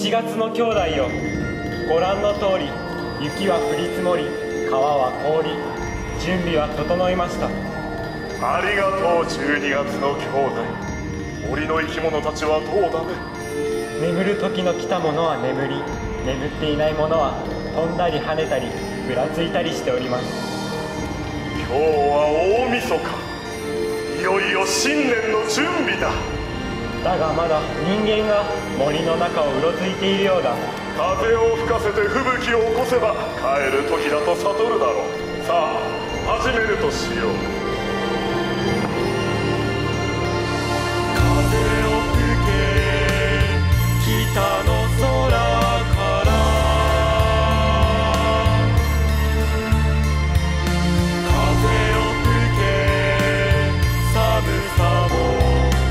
1月の兄弟よ、ご覧の通り雪は降り積もり、川は凍り、準備は整いました。 ありがとう12月の兄弟。森の生き物たちはどうだね。 眠る時の来たものは眠り、眠っていないものは飛んだり跳ねたりふらついたりしております。 今日は大晦日、いよいよ新年の準備だ。 だがまだ人間が森の中をうろついているようだ。 風を吹かせて吹雪を起こせば帰る時だと悟るだろう。さあ始めるとしよう。風を吹け北の空から風を吹け寒さも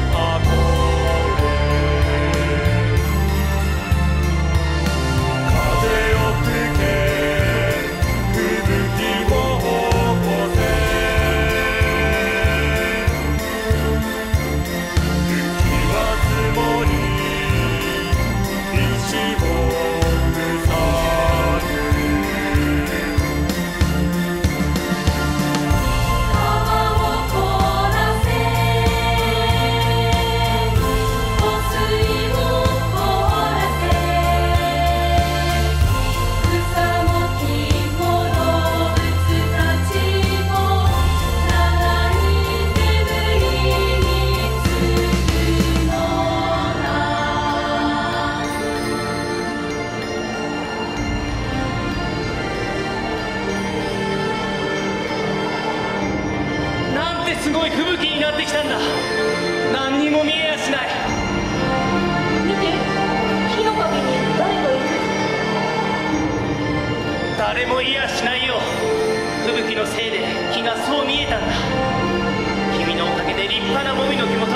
すごい吹雪になってきたんだ。何にも見えやしない。 見て、木の陰に誰かいる。 誰もいやしないよ。吹雪のせいで木がそう見えたんだ。君のおかげで立派なもみの木も